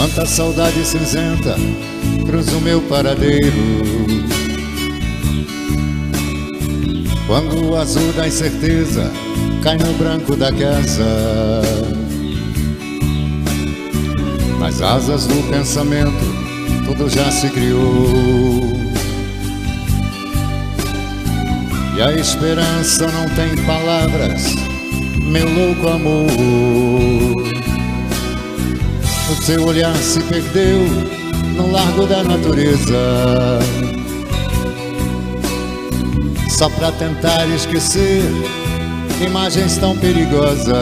Quanta saudade cinzenta cruza o meu paradeiro, quando o azul da incerteza cai no branco da casa. Nas asas do pensamento tudo já se criou, e a esperança não tem palavras, meu louco amor. O seu olhar se perdeu no largo da natureza, só pra tentar esquecer imagens tão perigosas.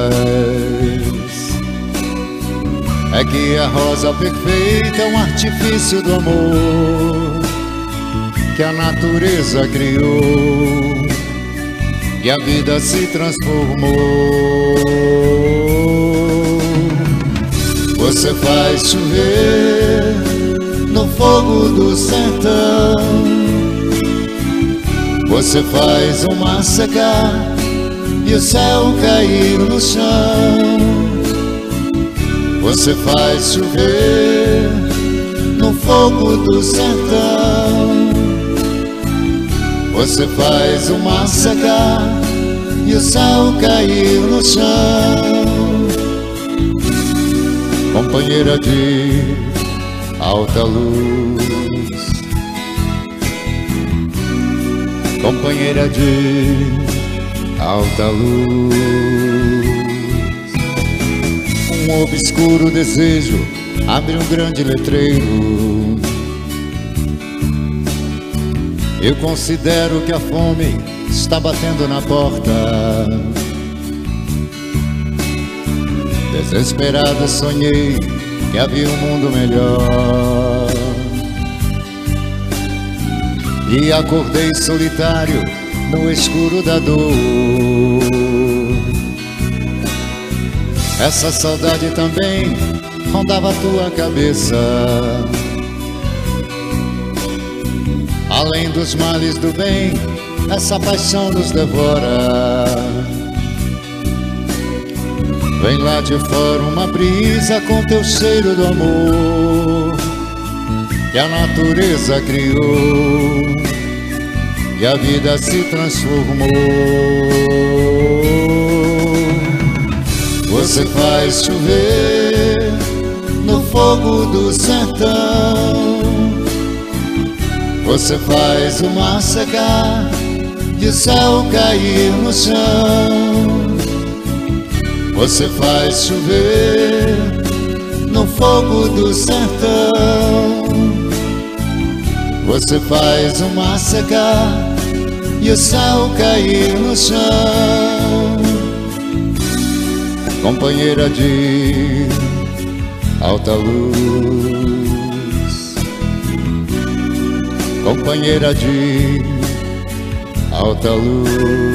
É que a rosa perfeita é um artifício do amor que a natureza criou, e a vida se transformou. Você faz chover no fogo do sertão, você faz o mar secar e o céu cair no chão. Você faz chover no fogo do sertão, você faz o mar secar e o céu cair no chão. Companheira de alta luz, companheira de alta luz. Um obscuro desejo abre um grande letreiro. Eu considero que a fome está batendo na porta. Desesperado sonhei que havia um mundo melhor, e acordei solitário no escuro da dor. Essa saudade também rondava a tua cabeça, além dos males do bem, essa paixão nos devora. Vem lá de fora uma brisa com teu cheiro do amor que a natureza criou, e a vida se transformou. Você faz chover no fogo do sertão, você faz o mar secar e o céu cair no chão. Você faz chover no fogo do sertão, você faz o mar secar e o céu cair no chão. Companheira de alta luz, companheira de alta luz.